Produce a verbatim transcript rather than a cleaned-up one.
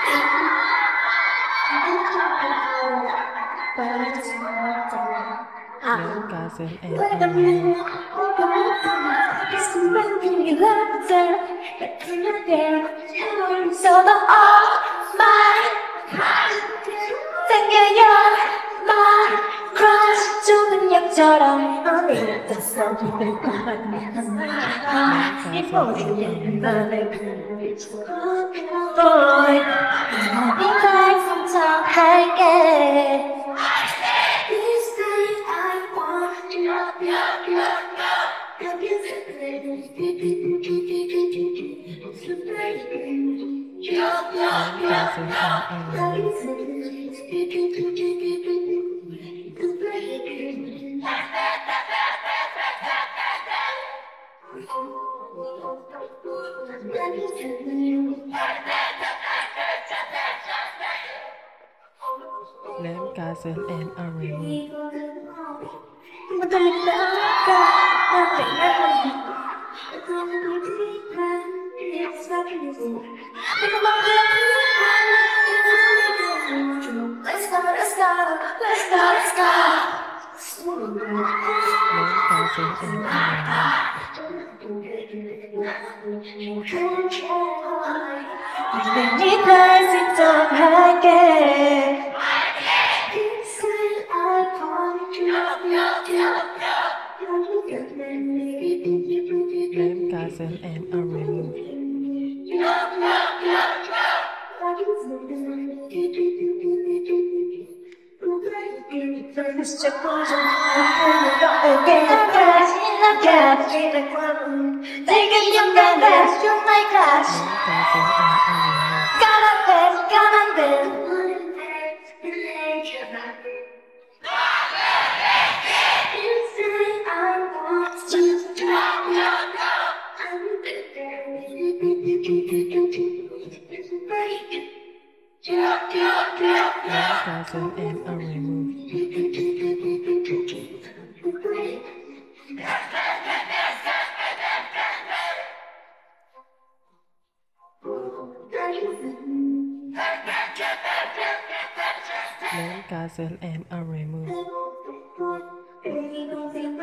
Name cousin and Armin. So the all my 생겨요 my crush 죽은 약처럼 어디에서 boy 이걸 상처할게 This night I want you Name cousin and Armin. Let's go, let's go, let's go, let's go. Name cousin and Armin. 이걸 직접할게. Name cousin and Armin. Take a young man, that's your my class. Got up there, got up there. Name cousin and Armin. Name cousin and Armin.